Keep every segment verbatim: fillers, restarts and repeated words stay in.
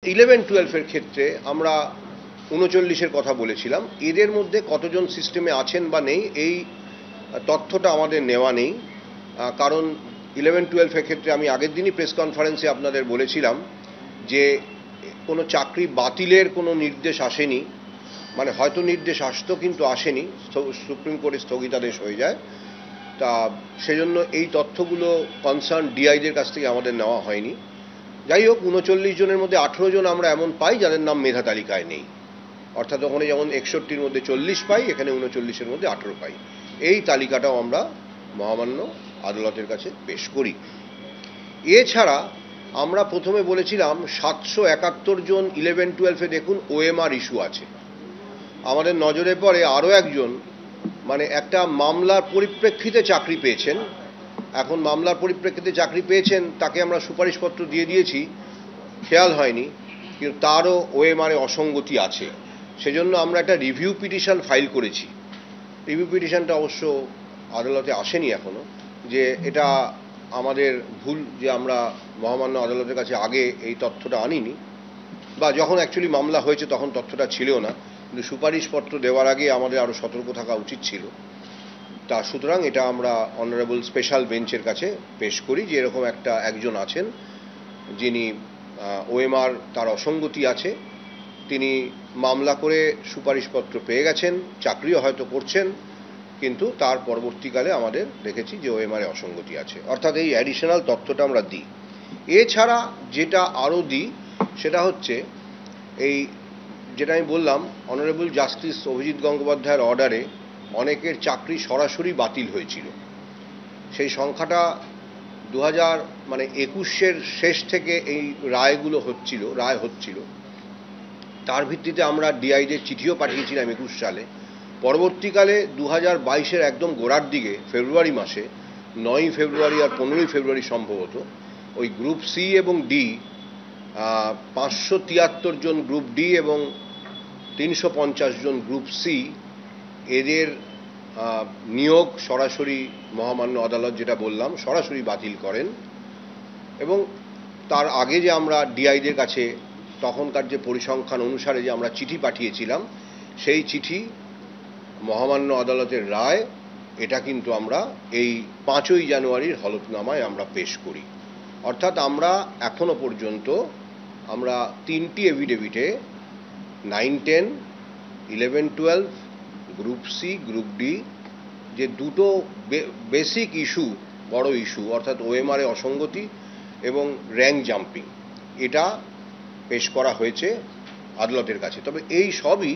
Eleven টুয়েলভের ক্ষেত্রে আমরা উনচল্লিশের কথা বলেছিলাম। এদের মধ্যে কতজন সিস্টেমে আছেন বা নেই এই তথ্যটা আমাদের নেওয়া নেই, কারণ ইলেভেন টুয়েলভের ক্ষেত্রে আমি আগের দিনই প্রেস কনফারেন্সে আপনাদের বলেছিলাম যে কোনো চাকরি বাতিলের কোনো নির্দেশ আসেনি, মানে হয়তো নির্দেশ আসতো কিন্তু আসেনি, সুপ্রিম কোর্টে স্থগিতাদেশ হয়ে যায়। তা সেজন্য এই তথ্যগুলো কনসার্ন ডিআইদের কাছ থেকে আমাদের নেওয়া হয়নি। যাই হোক, উনচল্লিশ জনের মধ্যে আঠেরো জন আমরা এমন পাই যাদের নাম মেধা তালিকায় নেই, অর্থাৎ ওখানে যেমন একষট্টির মধ্যে চল্লিশ পাই, এখানে উনচল্লিশের মধ্যে আঠেরো পাই। এই তালিকাটাও আমরা মহামান্য আদালতের কাছে পেশ করি। এছাড়া আমরা প্রথমে বলেছিলাম সাতশো একাত্তর জন ইলেভেন টুয়েলভে দেখুন ওএমআর ইস্যু আছে। আমাদের নজরে পড়ে আরও একজন, মানে একটা মামলার পরিপ্রেক্ষিতে চাকরি পেয়েছেন। এখন মামলার পরিপ্রেক্ষিতে চাকরি পেয়েছেন, তাকে আমরা সুপারিশপত্র দিয়ে দিয়েছি, খেয়াল হয়নি, কিন্তু তারও ওএমআরে অসঙ্গতি আছে। সেজন্য আমরা একটা রিভিউ পিটিশন ফাইল করেছি। রিভিউ পিটিশনটা অবশ্য আদালতে আসেনি এখনো, যে এটা আমাদের ভুল যে আমরা মহামান্য আদালতের কাছে আগে এই তথ্যটা আনিনি, বা যখন অ্যাকচুয়ালি মামলা হয়েছে তখন তথ্যটা ছিল না, কিন্তু সুপারিশপত্র দেওয়ার আগে আমাদের আরও সতর্ক থাকা উচিত ছিল। তা সুতরাং এটা আমরা অনারেবল স্পেশাল বেঞ্চের কাছে পেশ করি যে এরকম একটা একজন আছেন যিনি ওএমআর তার অসঙ্গতি আছে, তিনি মামলা করে সুপারিশপত্র পেয়ে গেছেন, চাকরিও হয়তো করছেন, কিন্তু তার পরবর্তীকালে আমাদের দেখেছি যে ওএমআরে অসঙ্গতি আছে, অর্থাৎ এই অ্যাডিশনাল তথ্যটা আমরা দিই। এছাড়া যেটা আরও দিই সেটা হচ্ছে এই যেটা আমি বললাম, অনারেবল জাস্টিস অভিজিৎ গঙ্গোপাধ্যায়ের অর্ডারে অনেকের চাকরি সরাসরি বাতিল হয়েছিল। সেই সংখ্যাটা দু হাজার মানে একুশের শেষ থেকে এই রায়গুলো হচ্ছিল, রায় হচ্ছিল। তার ভিত্তিতে আমরা ডিআইদের চিঠিও পাঠিয়েছিলাম একুশ সালে। পরবর্তীকালে দু হাজার বাইশের একদম গোড়ার দিকে ফেব্রুয়ারি মাসে, নয়ই ফেব্রুয়ারি আর পনেরোই ফেব্রুয়ারি সম্ভবত, ওই গ্রুপ সি এবং ডি পাঁচশো তিয়াত্তর জন গ্রুপ ডি এবং তিনশো পঞ্চাশ জন গ্রুপ সি, এদের নিয়োগ সরাসরি মহামান্য আদালত যেটা বললাম সরাসরি বাতিল করেন। এবং তার আগে যে আমরা ডিআইদের কাছে তখনকার যে পরিসংখ্যান অনুসারে যে আমরা চিঠি পাঠিয়েছিলাম, সেই চিঠি মহামান্য আদালতের রায়, এটা কিন্তু আমরা এই পাঁচই জানুয়ারির হলফনামায় আমরা পেশ করি। অর্থাৎ আমরা এখনো পর্যন্ত আমরা তিনটি এভিডেভিটে nine ten eleven twelve group C group D যে দুটো বেসিক ইস্যু, বড় ইস্যু, অর্থাৎ ওএমআরে অসঙ্গতি এবং র্যাঙ্ক জাম্পিং, এটা পেশ করা হয়েছে আদালতের কাছে। তবে এই সবই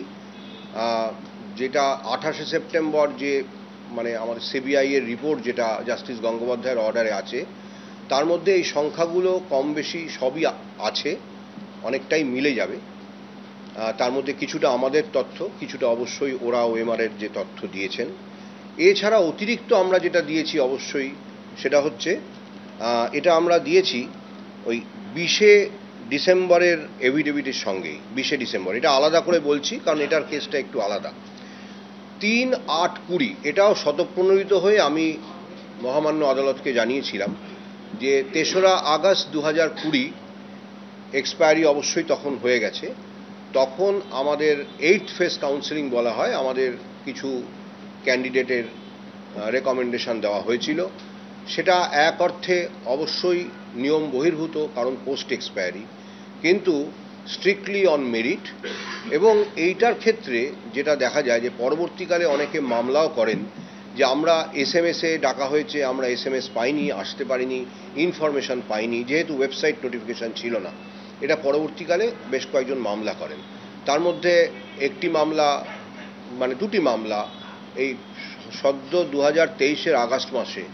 যেটা আঠাশে সেপ্টেম্বর যে মানে আমাদের সিবিআই এর রিপোর্ট যেটা জাস্টিস গঙ্গোপাধ্যায়ের অর্ডারে আছে, তার মধ্যে এই সংখ্যাগুলো কম বেশি সবই আছে, অনেকটাই মিলে যাবে। তার মধ্যে কিছুটা আমাদের তথ্য, কিছুটা অবশ্যই ওরা ওএমআরের যে তথ্য দিয়েছেন। এছাড়া অতিরিক্ত আমরা যেটা দিয়েছি অবশ্যই সেটা হচ্ছে এটা আমরা দিয়েছি ওই বিশে ডিসেম্বরের এভিডেভিটের সঙ্গেই। বিশে ডিসেম্বর এটা আলাদা করে বলছি কারণ এটার কেসটা একটু আলাদা। তিন আট কুড়ি এটাও শতপ্রণোদিত হয়ে আমি মহামান্য আদালতকে জানিয়েছিলাম যে তেসরা আগস্ট দু হাজার কুড়ি এক্সপায়ারি অবশ্যই তখন হয়ে গেছে। তখন আমাদের এইট ফেজ কাউন্সেলিং বলা হয়, আমাদের কিছু ক্যান্ডিডেটের রেকমেন্ডেশন দেওয়া হয়েছিল। সেটা এক অর্থে অবশ্যই নিয়ম বহির্ভূত, কারণ পোস্ট এক্সপায়ারি, কিন্তু স্ট্রিক্টলি অন মেরিট। এবং এইটার ক্ষেত্রে যেটা দেখা যায় যে পরবর্তীকালে অনেকে মামলাও করেন যে আমরা এস এম এসে ডাকা হয়েছে, আমরা এস এম এস পাইনি, আসতে পারিনি, ইনফরমেশন পাইনি, যেহেতু ওয়েবসাইট নোটিফিকেশান ছিল না। এটা পরবর্তীকালে বেশ কয়েকজন মামলা করেন। তার মধ্যে একটি মামলা, মানে দুটি মামলা এই সদ্য দু হাজার তেইশের আগস্ট মাসে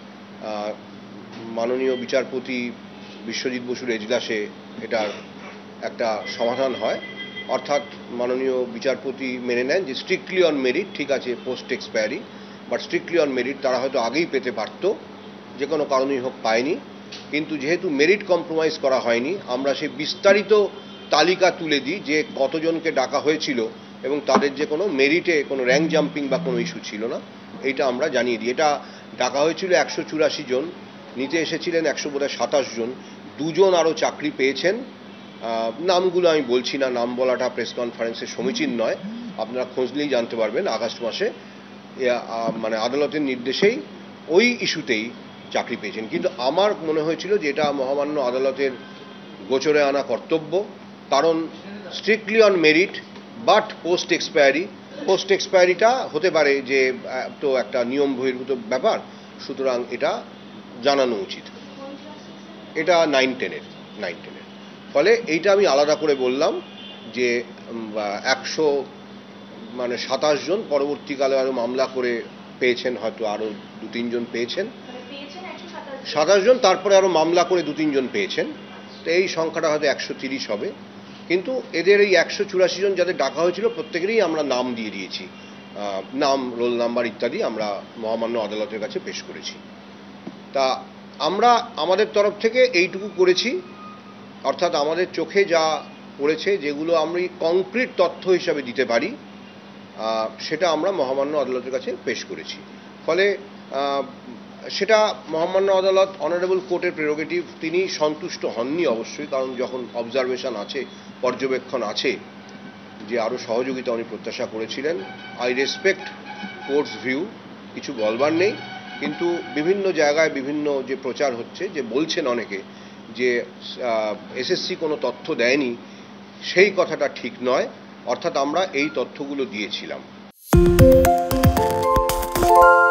মাননীয় বিচারপতি বিশ্বজিৎ বসুর এজলাসে এটার একটা সমাধান হয়। অর্থাৎ মাননীয় বিচারপতি মেনে নেন যে স্ট্রিক্টলি অন মেরিট, ঠিক আছে post expiry, but strictly on merit তারা হয়তো আগেই পেতে পারত, যে কোনো কারণেই হোক পায়নি। কিন্তু যেহেতু মেরিট কম্প্রোমাইজ করা হয়নি, আমরা সেই বিস্তারিত তালিকা তুলে দিই যে কতজনকে ডাকা হয়েছিল এবং তাদের যে কোনো মেরিটে কোনো র্যাঙ্ক জাম্পিং বা কোনো ইস্যু ছিল না, এইটা আমরা জানিয়ে দিই। এটা ডাকা হয়েছিল একশো চুরাশি জন, নিতে এসেছিলেন একশো বোধহয় সাতাশ জন, দুজন আরও চাকরি পেয়েছেন নামগুলো আমি বলছি না, নাম বলাটা প্রেস কনফারেন্সে সমীচীন নয়, আপনারা খোঁজ নিয়েই জানতে পারবেন। আগস্ট মাসে মানে আদালতের নির্দেশেই ওই ইস্যুতেই চাকরি পেয়েছেন। কিন্তু আমার মনে হয়েছিল যে এটা মহামান্য আদালতের গোচরে আনা কর্তব্য, কারণ strictly on merit but post expiry. Post এক্সপায়ারিটা হতে পারে যে তো একটা নিয়ম বহির্ভূত ব্যাপার, সুতরাং এটা জানানো উচিত। এটা নাইন টেনের নাইন টেনের ফলে এইটা আমি আলাদা করে বললাম যে একশো মানে সাতাশ জন, পরবর্তীকালে আরো মামলা করে পেয়েছেন, হয়তো আরো দু তিনজন পেয়েছেন, সাতাশ জন, তারপরে আরো মামলা করে দু তিনজন পেয়েছেন। তো এই সংখ্যাটা হয়তো একশো তিরিশ হবে। কিন্তু এদের এই একশো চুরাশি জন যাদের ডাকা হয়েছিল প্রত্যেকেরই আমরা নাম দিয়ে দিয়েছি, নাম, রোল নাম্বার ইত্যাদি আমরা মহামান্য আদালতের কাছে পেশ করেছি। তা আমরা আমাদের তরফ থেকে এইটুকু করেছি, অর্থাৎ আমাদের চোখে যা পড়েছে, যেগুলো আমরা কংক্রিট তথ্য হিসাবে দিতে পারি, সেটা আমরা মহামান্য আদালতের কাছে পেশ করেছি। ফলে সেটা মহামান্য আদালত, অনারেবল কোর্টের প্রেরোগেটিভ, তিনি সন্তুষ্ট হননি অবশ্যই, কারণ যখন অবজারভেশন আছে, পর্যবেক্ষণ আছে, যে আরও সহযোগিতা উনি প্রত্যাশা করেছিলেন। আই রেসপেক্ট কোর্টস ভিউ, কিছু বলবার নেই। কিন্তু বিভিন্ন জায়গায় বিভিন্ন যে প্রচার হচ্ছে, যে বলছেন অনেকে যে এসএসসি কোনো তথ্য দেয়নি, সেই কথাটা ঠিক নয়। অর্থাৎ আমরা এই তথ্যগুলো দিয়েছিলাম।